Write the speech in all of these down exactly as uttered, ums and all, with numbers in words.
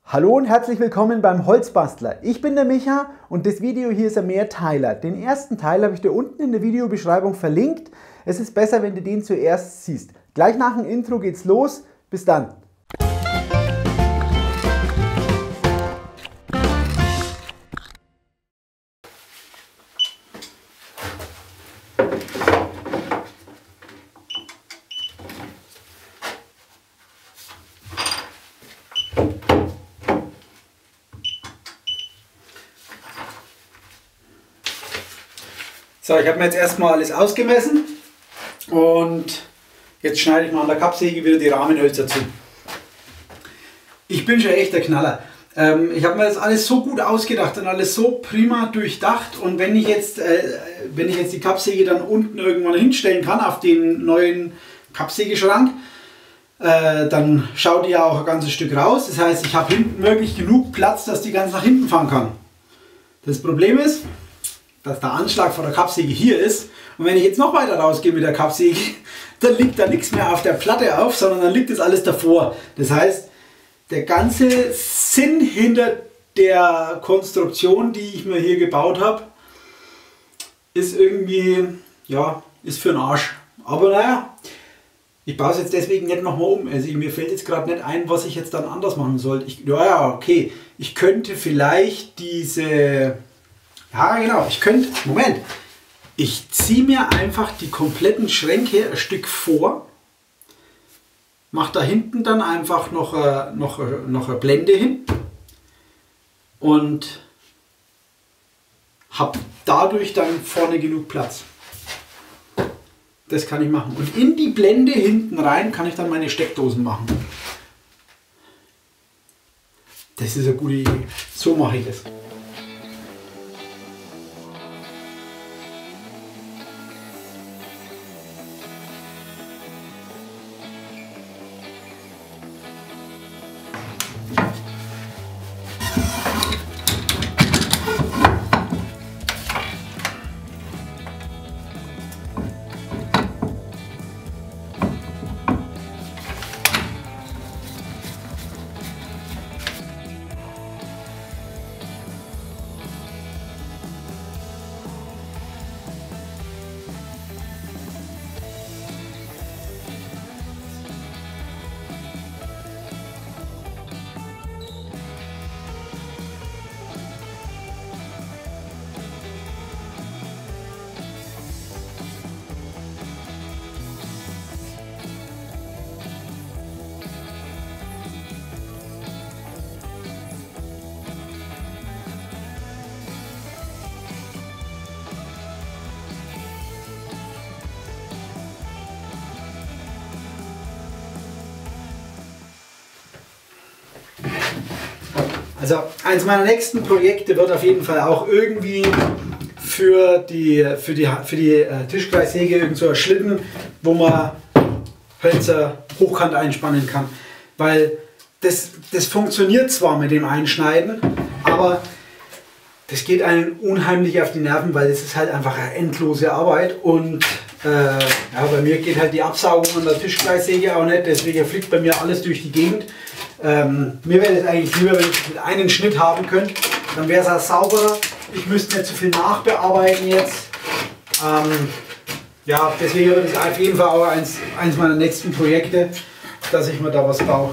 Hallo und herzlich willkommen beim Holzbastler. Ich bin der Micha und das Video hier ist ein Mehrteiler. Den ersten Teil habe ich dir unten in der Videobeschreibung verlinkt. Es ist besser, wenn du den zuerst siehst. Gleich nach dem Intro geht's los. Bis dann. So, ich habe mir jetzt erstmal alles ausgemessen und jetzt schneide ich mal an der Kappsäge wieder die Rahmenhölzer zu. Ich bin schon echt der Knaller. Ähm, ich habe mir das alles so gut ausgedacht und alles so prima durchdacht, und wenn ich jetzt, äh, wenn ich jetzt die Kappsäge dann unten irgendwann hinstellen kann auf den neuen Kappsägeschrank, äh, dann schaut die ja auch ein ganzes Stück raus. Das heißt, ich habe hinten wirklich genug Platz, dass die ganz nach hinten fahren kann. Das Problem ist, dass der Anschlag von der Kappsäge hier ist, und wenn ich jetzt noch weiter rausgehe mit der Kappsäge, dann liegt da nichts mehr auf der Platte auf, sondern dann liegt das alles davor. Das heißt, der ganze Sinn hinter der Konstruktion, die ich mir hier gebaut habe, ist irgendwie, ja, ist für den Arsch. Aber naja, ich baue es jetzt deswegen nicht nochmal um. Also mir fällt jetzt gerade nicht ein, was ich jetzt dann anders machen soll. Ich, ja, ja, okay, ich könnte vielleicht diese... Ja, genau, ich könnte, Moment, ich ziehe mir einfach die kompletten Schränke ein Stück vor, mache da hinten dann einfach noch, äh, noch, noch eine Blende hin und habe dadurch dann vorne genug Platz. Das kann ich machen. Und in die Blende hinten rein kann ich dann meine Steckdosen machen. Das ist eine gute Idee. So mache ich das. Also eins meiner nächsten Projekte wird auf jeden Fall auch irgendwie für die, für die, für die äh, Tischkreissäge irgend so ein Schlitten, wo man Hölzer hochkant einspannen kann. Weil das, das funktioniert zwar mit dem Einschneiden, aber das geht einem unheimlich auf die Nerven, weil es ist halt einfach eine endlose Arbeit, und äh, ja, bei mir geht halt die Absaugung an der Tischkreissäge auch nicht, deswegen fliegt bei mir alles durch die Gegend. Ähm, mir wäre es eigentlich lieber, wenn ich einen Schnitt haben könnte, dann wäre es auch sauberer. Ich müsste nicht zu viel nachbearbeiten jetzt. Ähm, ja, deswegen wird es auf jeden Fall auch eins, eins meiner nächsten Projekte, dass ich mir da was baue.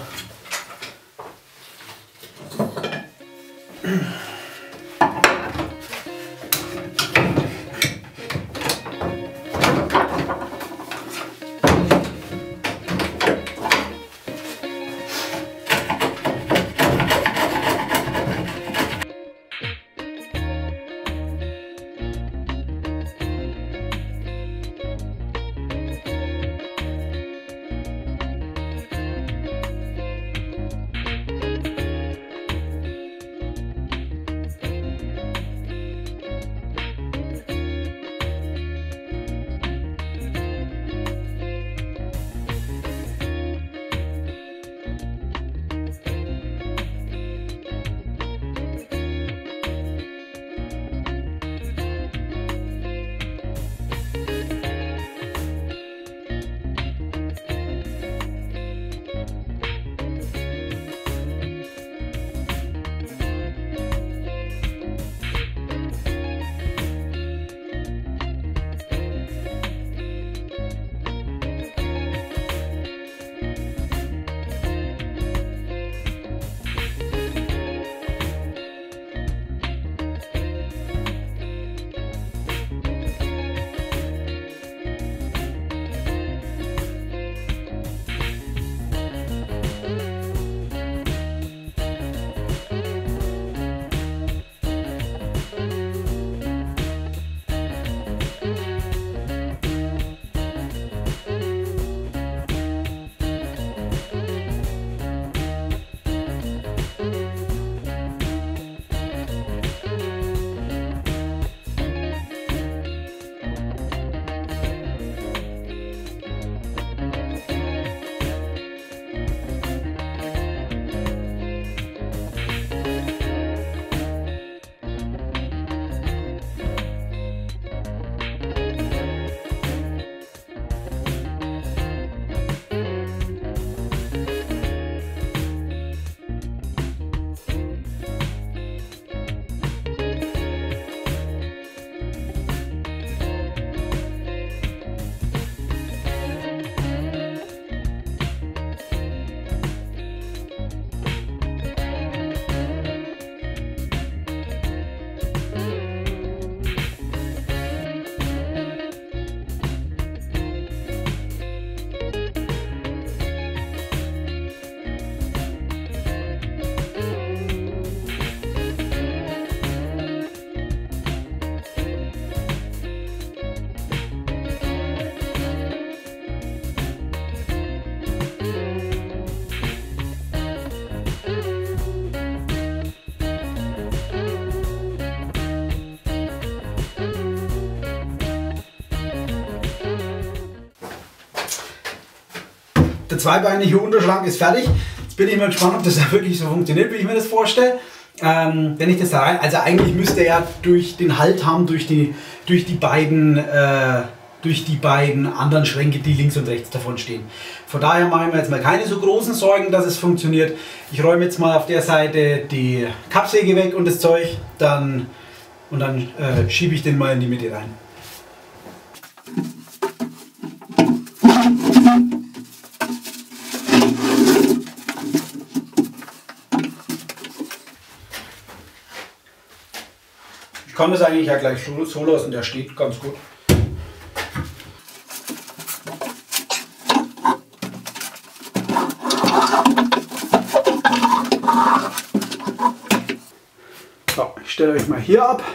der zweibeinige Unterschrank ist fertig. Jetzt bin ich mal gespannt, ob das da wirklich so funktioniert, wie ich mir das vorstelle. Ähm, wenn ich das da rein, also eigentlich müsste er ja durch den Halt haben, durch die, durch die beiden, äh, durch die beiden anderen Schränke, die links und rechts davon stehen. Von daher mache ich mir jetzt mal keine so großen Sorgen, dass es funktioniert. Ich räume jetzt mal auf der Seite die Kappsäge weg und das Zeug, dann, und dann äh, schiebe ich den mal in die Mitte rein. Ich kann das eigentlich ja gleich so lassen, der steht ganz gut. So, ich stelle euch mal hier ab.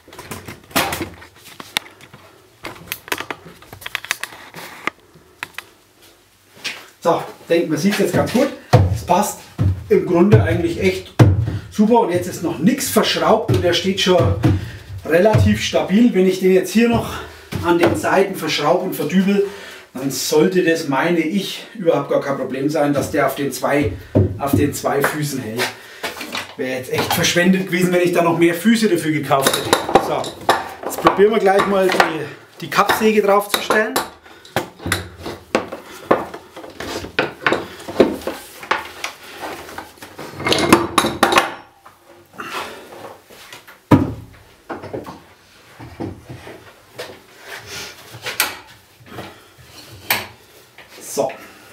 So, ich denke, man sieht es jetzt ganz gut. Es passt im Grunde eigentlich echt super und jetzt ist noch nichts verschraubt und der steht schon relativ stabil. Wenn ich den jetzt hier noch an den Seiten verschraube und verdübel, dann sollte das, meine ich, überhaupt gar kein Problem sein, dass der auf den zwei, auf den zwei Füßen hält. Wäre jetzt echt verschwendet gewesen, wenn ich da noch mehr Füße dafür gekauft hätte. So, jetzt probieren wir gleich mal die, die Kappsäge drauf zu stellen. So.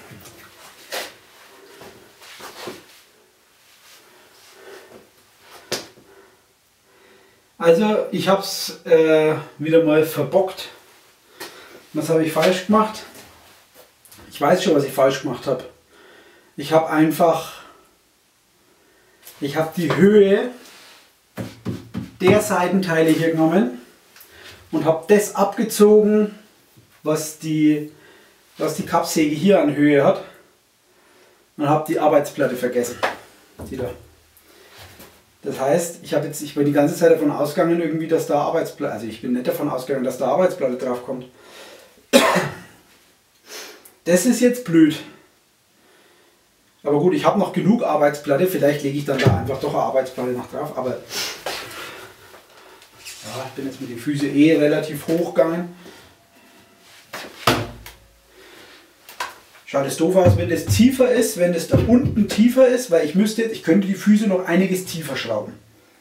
Also ich habe es äh, wieder mal verbockt. Was habe ich falsch gemacht? Ich weiß schon, was ich falsch gemacht habe. Ich habe einfach, ich habe die Höhe der Seitenteile hier genommen und habe das abgezogen, was die was die Kappsäge hier an Höhe hat, und habe die Arbeitsplatte vergessen. Die da. Das heißt, ich habe jetzt, ich bin die ganze Zeit davon ausgegangen, irgendwie, dass da Arbeitsplatte, also ich bin nicht davon ausgegangen, dass da Arbeitsplatte drauf kommt. Das ist jetzt blöd. Aber gut, ich habe noch genug Arbeitsplatte, vielleicht lege ich dann da einfach doch eine Arbeitsplatte noch drauf, aber ja, ich bin jetzt mit den Füßen eh relativ hoch gegangen. Schaut es doof aus, wenn das tiefer ist, wenn es da unten tiefer ist, weil ich müsste, ich könnte die Füße noch einiges tiefer schrauben.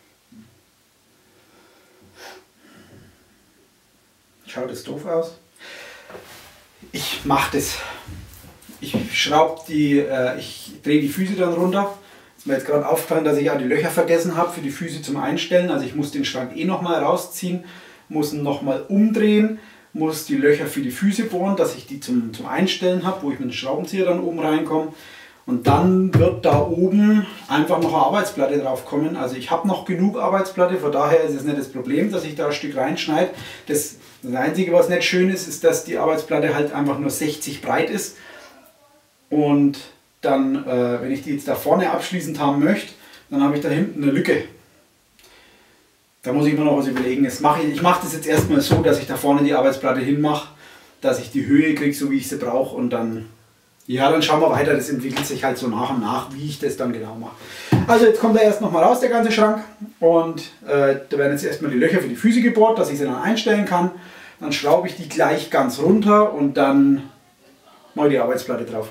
Schaut es doof aus? Ich mache das. Ich schraube die, äh, ich drehe die Füße dann runter. Ist mir jetzt gerade aufgefallen, dass ich auch die Löcher vergessen habe für die Füße zum Einstellen. Also ich muss den Schrank eh nochmal rausziehen, muss ihn nochmal umdrehen, muss die Löcher für die Füße bohren, dass ich die zum, zum Einstellen habe, wo ich mit dem Schraubenzieher dann oben reinkomme. Und dann wird da oben einfach noch eine Arbeitsplatte drauf kommen. Also ich habe noch genug Arbeitsplatte, von daher ist es nicht das Problem, dass ich da ein Stück reinschneide. Das, das Einzige, was nicht schön ist, ist, dass die Arbeitsplatte halt einfach nur sechzig breit ist. Und dann, äh, wenn ich die jetzt da vorne abschließend haben möchte, dann habe ich da hinten eine Lücke. Da muss ich mir noch was überlegen. Jetzt mache ich ich mache das jetzt erstmal so, dass ich da vorne die Arbeitsplatte hinmache, dass ich die Höhe kriege, so wie ich sie brauche, und dann, ja, dann schauen wir weiter. Das entwickelt sich halt so nach und nach, wie ich das dann genau mache. Also jetzt kommt er erst nochmal raus, der ganze Schrank, und äh, da werden jetzt erstmal die Löcher für die Füße gebohrt, dass ich sie dann einstellen kann. Dann schraube ich die gleich ganz runter und dann mache ich die Arbeitsplatte drauf.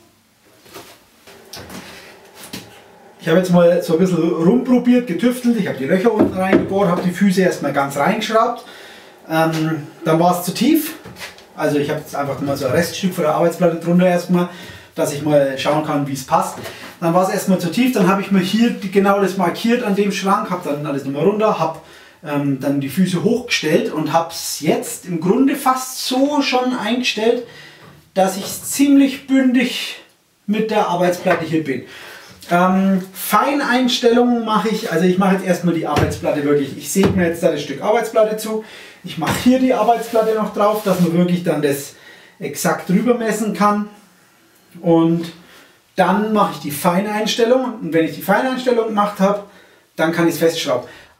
Ich habe jetzt mal so ein bisschen rumprobiert, getüftelt. Ich habe die Löcher unten reingebohrt, habe die Füße erstmal ganz reingeschraubt. Ähm, dann war es zu tief. Also ich habe jetzt einfach mal so ein Reststück von der Arbeitsplatte drunter erstmal, dass ich mal schauen kann, wie es passt. Dann war es erstmal zu tief. Dann habe ich mir hier die, genau das markiert an dem Schrank, habe dann alles nochmal runter, habe ähm, dann die Füße hochgestellt und habe es jetzt im Grunde fast so schon eingestellt, dass ich ziemlich bündig mit der Arbeitsplatte hier bin. Ähm, Feineinstellungen mache ich, also ich mache jetzt erstmal die Arbeitsplatte wirklich, ich säge mir jetzt da das Stück Arbeitsplatte zu, ich mache hier die Arbeitsplatte noch drauf, dass man wirklich dann das exakt drüber messen kann, und dann mache ich die Feineinstellung, und wenn ich die Feineinstellung gemacht habe, dann kann ich es festschrauben.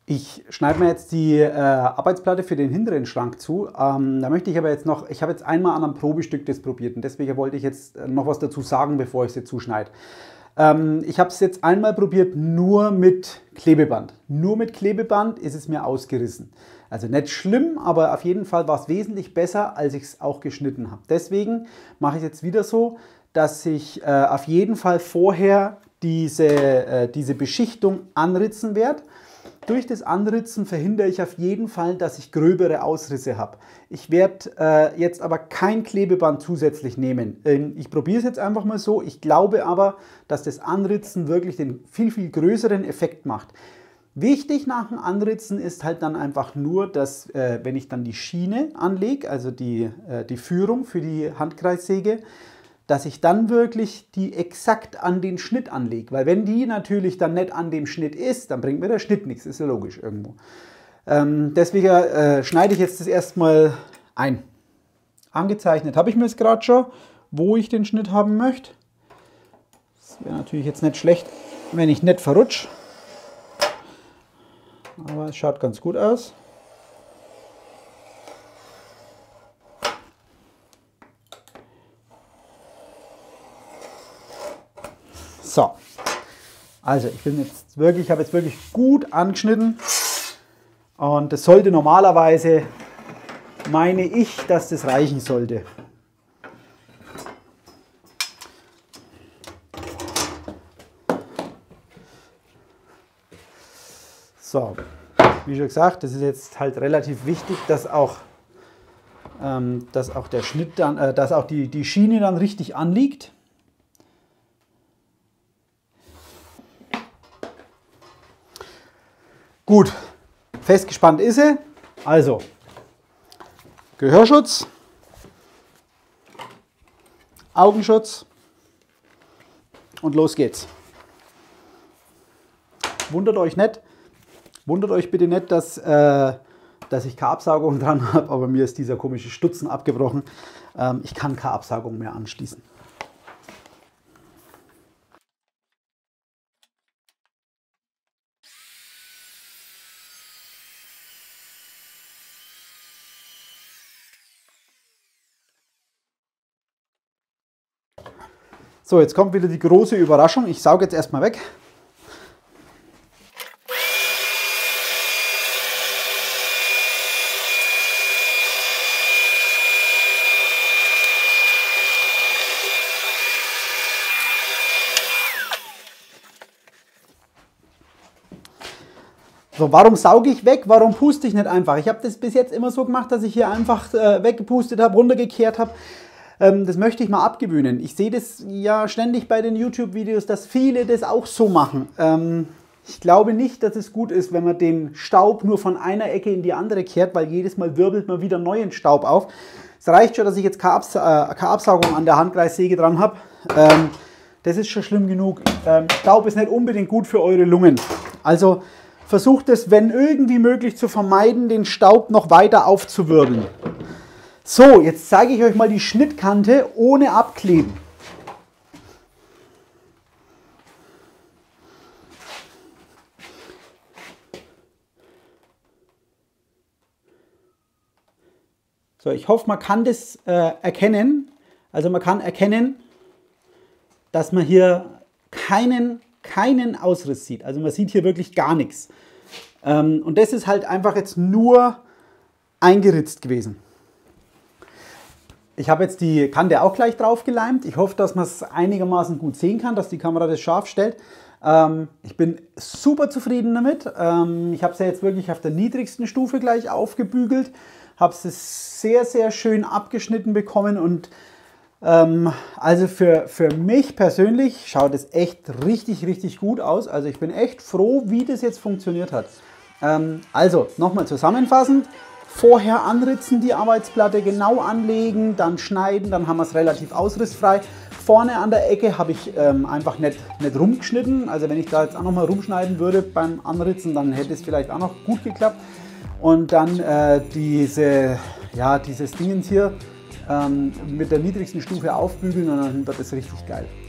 Ich schneide mir jetzt die äh, Arbeitsplatte für den hinteren Schrank zu. Ähm, da möchte ich aber jetzt noch, ich habe jetzt einmal an einem Probestück das probiert und deswegen wollte ich jetzt noch was dazu sagen, bevor ich sie zuschneide. Ähm, ich habe es jetzt einmal probiert nur mit Klebeband. Nur mit Klebeband ist es mir ausgerissen. Also nicht schlimm, aber auf jeden Fall war es wesentlich besser, als ich es auch geschnitten habe. Deswegen mache ich es jetzt wieder so, dass ich äh, auf jeden Fall vorher diese, äh, diese Beschichtung anritzen werde. Durch das Anritzen verhindere ich auf jeden Fall, dass ich gröbere Ausrisse habe. Ich werde äh, jetzt aber kein Klebeband zusätzlich nehmen. Ähm, ich probiere es jetzt einfach mal so. Ich glaube aber, dass das Anritzen wirklich den viel, viel größeren Effekt macht. Wichtig nach dem Anritzen ist halt dann einfach nur, dass äh, wenn ich dann die Schiene anlege, also die, äh, die Führung für die Handkreissäge, dass ich dann wirklich die exakt an den Schnitt anlege. Weil wenn die natürlich dann nicht an dem Schnitt ist, dann bringt mir der Schnitt nichts, ist ja logisch irgendwo. Ähm, deswegen äh, schneide ich jetzt das erstmal ein. Angezeichnet habe ich mir es gerade schon, wo ich den Schnitt haben möchte. Das wäre natürlich jetzt nicht schlecht, wenn ich nicht verrutsche. Aber es schaut ganz gut aus. So, also ich bin jetzt wirklich, ich habe jetzt wirklich gut angeschnitten und das sollte normalerweise, meine ich, dass das reichen sollte. So, wie schon gesagt, das ist jetzt halt relativ wichtig, dass auch, ähm, dass auch der Schnitt dann, äh, dass auch die, die Schiene dann richtig anliegt. Gut, festgespannt ist sie. Also, Gehörschutz, Augenschutz und los geht's. Wundert euch nicht, wundert euch bitte nicht, dass, äh, dass ich keine Absaugung dran habe, aber mir ist dieser komische Stutzen abgebrochen. Ähm, ich kann keine Absaugung mehr anschließen. So, jetzt kommt wieder die große Überraschung. Ich sauge jetzt erstmal weg. So, warum sauge ich weg? Warum puste ich nicht einfach? Ich habe das bis jetzt immer so gemacht, dass ich hier einfach äh, weggepustet habe, runtergekehrt habe. Ähm, das möchte ich mal abgewöhnen. Ich sehe das ja ständig bei den YouTube-Videos, dass viele das auch so machen. Ähm, ich glaube nicht, dass es gut ist, wenn man den Staub nur von einer Ecke in die andere kehrt, weil jedes Mal wirbelt man wieder neuen Staub auf. Es reicht schon, dass ich jetzt keine, Abs äh, keine Absaugung an der Handkreissäge dran habe. Ähm, das ist schon schlimm genug. Ähm, Staub ist nicht unbedingt gut für eure Lungen. Also versucht es, wenn irgendwie möglich, zu vermeiden, den Staub noch weiter aufzuwirbeln. So, jetzt zeige ich euch mal die Schnittkante ohne Abkleben. So, ich hoffe, man kann das äh, erkennen. Also man kann erkennen, dass man hier keinen, keinen Ausriss sieht. Also man sieht hier wirklich gar nichts. Ähm, und das ist halt einfach jetzt nur eingeritzt gewesen. Ich habe jetzt die Kante auch gleich drauf geleimt. Ich hoffe, dass man es einigermaßen gut sehen kann, dass die Kamera das scharf stellt. Ähm, ich bin super zufrieden damit. Ähm, ich habe es ja jetzt wirklich auf der niedrigsten Stufe gleich aufgebügelt. Habe es sehr, sehr schön abgeschnitten bekommen. Und ähm, also für, für mich persönlich schaut es echt richtig, richtig gut aus. Also ich bin echt froh, wie das jetzt funktioniert hat. Ähm, also nochmal zusammenfassend. Vorher anritzen, die Arbeitsplatte genau anlegen, dann schneiden, dann haben wir es relativ ausrissfrei. Vorne an der Ecke habe ich ähm, einfach nicht, nicht rumgeschnitten. Also wenn ich da jetzt auch nochmal rumschneiden würde beim Anritzen, dann hätte es vielleicht auch noch gut geklappt. Und dann äh, diese, ja, dieses Dingens hier ähm, mit der niedrigsten Stufe aufbügeln und dann wird es richtig geil.